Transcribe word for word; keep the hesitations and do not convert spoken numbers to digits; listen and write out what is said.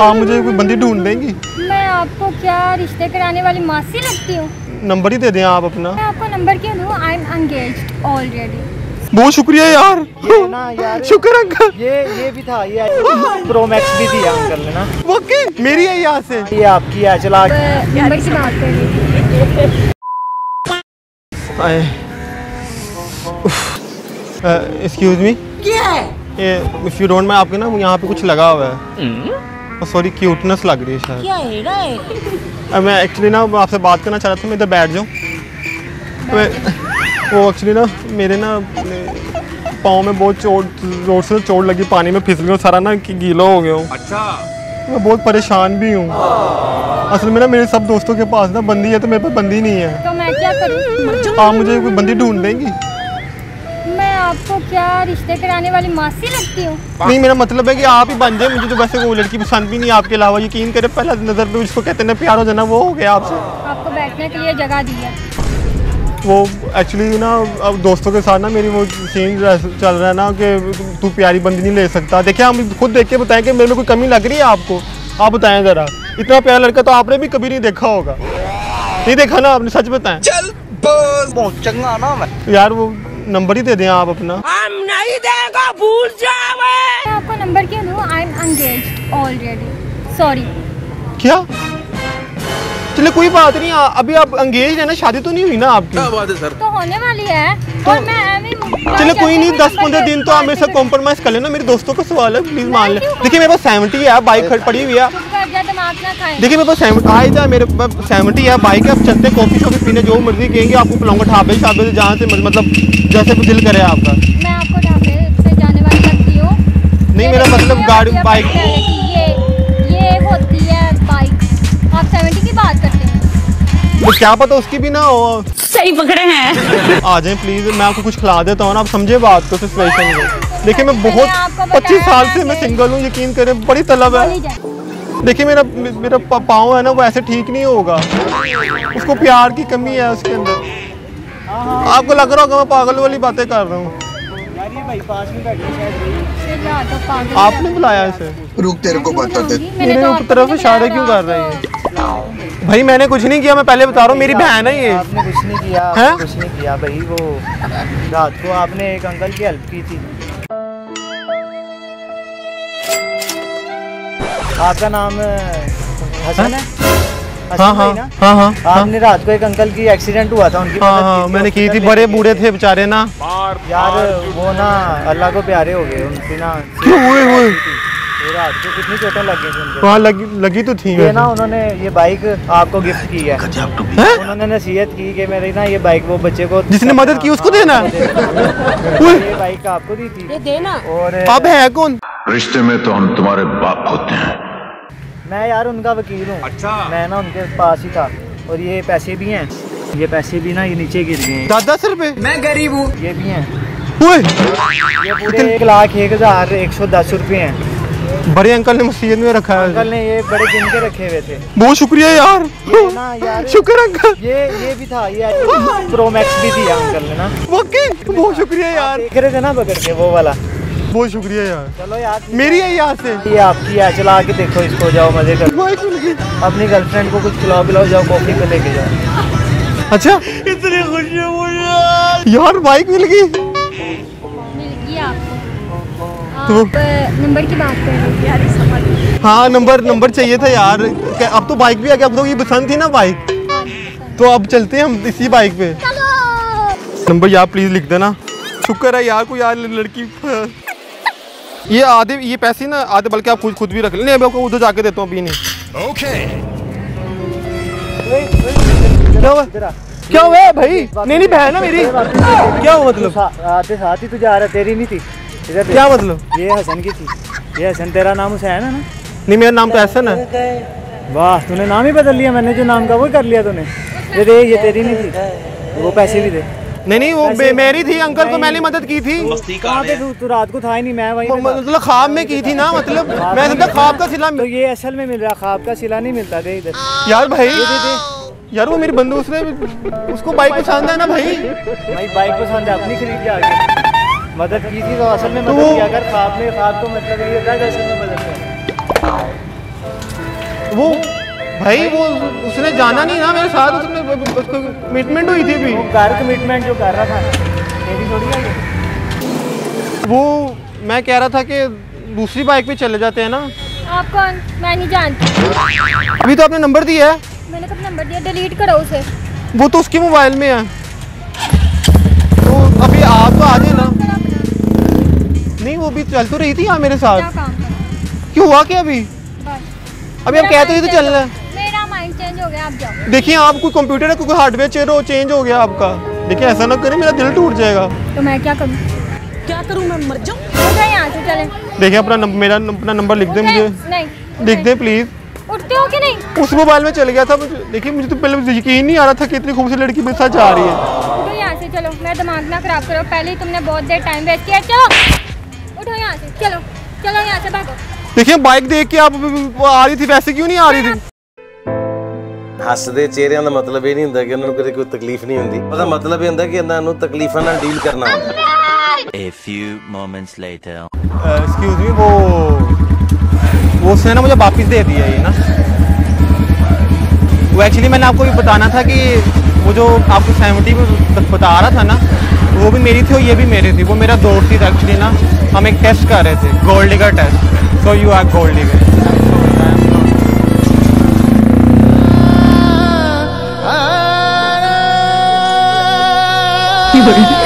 आप मुझे कोई बंदी ढूंढ देंगी? मैं आपको क्या रिश्ते कराने वाली मासी लगती हूँ? नंबर ही दे दें आप अपना। मैं आपको नंबर क्यों दूँ? I am engaged already. बहुत शुक्रिया यार, ये ना यार शुक्र अंकल। ये ये भी था, ये प्रो मैक्स भी थी अंकल ने ना। वाकई मेरी है यहाँ से। ये आपकी है, चला नंबर की बात कर रही थी। एक्सक्यूज मी, क्या है ये? इफ यू डोंट माइंड, आपके ना यहाँ पे कुछ लगा हुआ है। सॉरी, क्यूटनेस लग रही है शायद। क्या है ना? मैं एक्चुअली ना आपसे बात करना चाह रहा था, मैं इधर बैठ जाऊँ। वो एक्चुअली ना मेरे ना पाँव में बहुत चोट, जोर से चोट लगी, पानी में फिसल गया, सारा ना गीला हो गया हूँ। अच्छा। मैं बहुत परेशान भी हूँ। असल में ना मेरे सब दोस्तों के पास ना बंदी है, तो मेरे पास बंदी नहीं है। तो मैं क्या करूँ? आप मुझे कोई बंदी ढूंढ देंगी? मैं आपको क्या रिश्ते कराने वाली मासी लगती हूँ? नहीं, मेरा मतलब है कि आप ही बन जाए। मुझे तो वैसे वो लड़की पसंद भी नहीं आपके अलावा। यकीन करें, पहला नज़र पे उसको कहते हैं प्यार हो जाना, वो हो गया आपसे। आपको बैठने के लिए जगह दी है। वो एक्चुअली ना अब दोस्तों के साथ ना मेरी वो सीन चल रहा है ना कि तू प्यारी बंदी नहीं ले सकता। देखिए, हम खुद देख के बताएं कि मेरे में कोई कमी लग रही है आपको। आप बताएं ज़रा, इतना प्यारा लड़का तो आपने भी कभी नहीं देखा होगा। नहीं देखा ना आपने? सच बताएं। चल बस, बहुत चंगा ना मैं। यार वो नंबर ही दे दें आप अपना। हम नहीं देगा, भूल जावे। मैं आपको नंबर क्यों दूँ? I am engaged already. Sorry. क्या? चले कोई बात नहीं, अभी आप एंगेज है ना, शादी तो नहीं हुई ना आपकी? क्या बात है सर? तो होने वाली है। तो, और मैं चले कोई नहीं, दस पंद्रह दिन तो आप मेरे साथ कॉम्प्रोमाइज कर लेना। मेरे दोस्तों का सवाल है, प्लीज मान ले। देखिए मेरे पास सेवेंटी है, बाइक खड़ी पड़ी हुई है। देखिए मेरे पास आ जाए, मेरे पास सेवेंटी है, बाइक है। आप चलते हैं कॉफी शॉफी पीने, जो मर्जी कहेंगे आपको पिलाऊंगा। ढाबे शाबे से जहाँ से मतलब जैसे भी दिल करे आपका। मैं आपको ढाबे से जाने वाली लगती हूँ? नहीं, मेरा मतलब गाड़ी बाइक। ये ये होती है बाइक। आप सेवेंटी की बात करते हैं? तो क्या पता उसकी भी ना हो। सही पकड़े हैं। आ जाए प्लीज, मैं आपको कुछ खिला देता हूँ ना। आप समझे बात को, सिचुएशन को। देखिए मैं बहुत पच्चीस साल से मैं सिंगल हूँ, यकीन करें, बड़ी तलब है। देखिए मेरा मेरा पाँव है ना, वो ऐसे ठीक नहीं होगा। उसको प्यार की कमी है उसके अंदर। आपको लग रहा होगा मैं पागल वाली बातें कर रहा हूँ। आपने बुलाया इसे? रुक, तेरे को बता दे। मेरे तरफ इशारे क्यों कर रही है? भाई मैंने कुछ नहीं किया, मैं पहले बता रहा हूँ, मेरी बहन है ये। आपने कुछ नहीं किया, आपने कुछ नहीं किया भाई। वो रात को आपने एक अंकल की हेल्प की थी। आपका नाम हसन है? हाँ हाँ हाँ हाँ। आपने रात को एक अंकल की एक्सीडेंट हुआ था, उनकी हाँ हाँ मैंने की थी। बड़े बूढ़े थे बेचारे ना यार, वो ना अल्लाह को प्यारे हो गए। उनकी ना क्यों हुए हुए रात को कितनी चोटें लगी थी उनको। वहाँ लगी लगी तो थी। ये ना उन्होंने ये बाइक आपको गिफ्ट की है। उन्होंने नसीहत की कि मेरी ना ये बाइक वो बच्चे को जिसने मदद की उसको देना। ये बाइक आपको दी थी, ये देना। और अब है कौन? रिश्ते में तो हम तुम्हारे बाप होते हैं। मैं यार उनका वकील हूँ। अच्छा। मैं ना उनके पास ही था, और ये पैसे भी हैं। ये पैसे भी ना ये नीचे गिर गए। दस दस रुपए? मैं गरीब हूँ। ये भी हैं। ये पूरे एक लाख एक हजार एक सौ दस रुपए हैं। बड़े अंकल ने मसीहत में रखा है। अंकल ने ये बड़े गिन के रखे हुए थे। बहुत शुक्रिया यार। ये ना यार, शुक्र अंकल। ये ये भी था, ये प्रो मैक्स भी थी अंकल ने ना। वाकई बहुत शुक्रिया यार। देख रहे थे ना पकड़ के वो वाला। बहुत शुक्रिया यार। चलो यार, मेरी है यहाँ से। ये आपकी है, चला के देखो इसको, जाओ मजे करो। अपनी गर्लफ्रेंड को कुछ खिलाओ पिलाओ, जाओ कॉफी पे लेके जाओ। अच्छा, इतनी खुशी हुई यार, बाइक मिल गई। मिल गई आपको? आप नंबर की बात कर रहे थे यार? हाँ नंबर नंबर चाहिए था यार। अब तो बाइक भी आ गया। अब तो ये पसंद थी ना बाइक, तो अब चलते हैं हम इसी बाइक पे। नंबर यार प्लीज लिख देना। शुक्र है यार कोई यार लड़की। ये आधे ये पैसे ना आधे बल्कि आप खुद खुद भी रख लें। आपको उधर जाके देता हूँ अभी। नहीं ओके। क्या हुआ? क्या हुआ भाई? नहीं नहीं बहन है मेरी। क्या हुआ मतलब? आते साथ ही तू जा रहा, तेरी नहीं थी। क्या मतलब? ये हसन की थी। ये हसन, तेरा नाम हुसैन है ना? नहीं मेरा नाम तो एहसन है। वाह, तूने नाम ही बदल लिया। मैंने जो नाम का वो कर लिया तूने। ये दे, ये तेरी नहीं थी। वो पैसे भी दे। नहीं नहीं वो मेरी थी। अंकल को मैंने मदद की थी। कहाँ पे तू? तू रात को था ही नहीं। मैं वहीं मतलब ख्वाब में की थी ना। मतलब मैं समझा ख्वाब का सिला। तो ये असल में मिल रहा, ख्वाब का सिला नहीं मिलता। दे इधर यार भाई। दे दे यार, वो मेरी बंदूक उसने उसको बाइक पसंद है ना भाई। भाई बाइक पसंद है, अपनी खरीद के आगे मदद की थी तो असल में मदद किया कर। ख्वाब में ख्वाब को मतलब ये होता है, असल में मदद कर। वो भाई वो उसने जाना नहीं ना मेरे साथ, उसने उसको कमिटमेंट हुई थी भी। वो घर कमिटमेंट जो कर रहा था तेरी थोड़ी है ये। वो मैं कह रहा था कि दूसरी बाइक पे चले जाते हैं ना। आप कौन? मैं नहीं जानती। अभी तो आपने नंबर दिया है। मैंने कब नंबर दिया? डिलीट करो उसे। वो तो उसके मोबाइल में है, तो अभी आप तो आ जाए ना। नहीं वो भी चल तो रही थी यहाँ मेरे क्या साथ। काम करो? क्यों हुआ क्या अभी? बस अभी हम कहते थे तो चलना है। मेरा माइंड चेंज हो गया, आप जाओ। देखिए आप कोई कंप्यूटर है, कोई हार्डवेयर चेंज चेंज हो गया आपका। देखिए ऐसा ना करें, मेरा दिल टूट जाएगा। तो मैं क्या करूँ? क्या करूं मैं मर जाऊं? उठ जाए यहाँ से, चले। देखिए अपना नंबर, मेरा अपना नंबर लिख दे मुझे। नहीं लिख दे प्लीज। उठते हो कि नहीं? उस मोबाइल में चल गया था मुझे। देखिए मुझे तो पहले यकीन नहीं आ रहा था कि इतनी खूबसूरत लड़की मेरे साथ जा रही है। उठो यहाँ से, चलो। मेरा दिमाग ना खराब करो, पहले ही तुमने बहुत देर टाइम वेस्ट किया। चलो उठो यहाँ से, चलो चलो यहाँ से भागो। देखिए बाइक देख के आप वो आ रही थी, वैसे क्यों नहीं आ रही थी? ਹੱਸਦੇ ਚਿਹਰਿਆਂ ਦਾ ਮਤਲਬ ਇਹ ਨਹੀਂ ਹੁੰਦਾ ਕਿ ਉਹਨਾਂ ਨੂੰ ਕਦੇ ਕੋਈ ਤਕਲੀਫ ਨਹੀਂ ਹੁੰਦੀ। ਉਹਦਾ ਮਤਲਬ ਇਹ ਹੁੰਦਾ ਕਿ ਇਹਨਾਂ ਨੂੰ ਤਕਲੀਫਾਂ ਨਾਲ ਡੀਲ ਕਰਨਾ ਹੁੰਦਾ। A few moments later. Excuse me, वो वो उसने ना मुझे वापस दे दिया ये ना। वो एक्चुअली मैंने आपको ये बताना था कि वो जो आपको सेवेंटी में बता रहा था ना, वो भी मेरी थी और ये भी मेरी थी। वो मेरा दोस्त ही था एक्चुअली ना। हम एक टेस्ट कर रहे थे, gold digger test. So you are gold digger.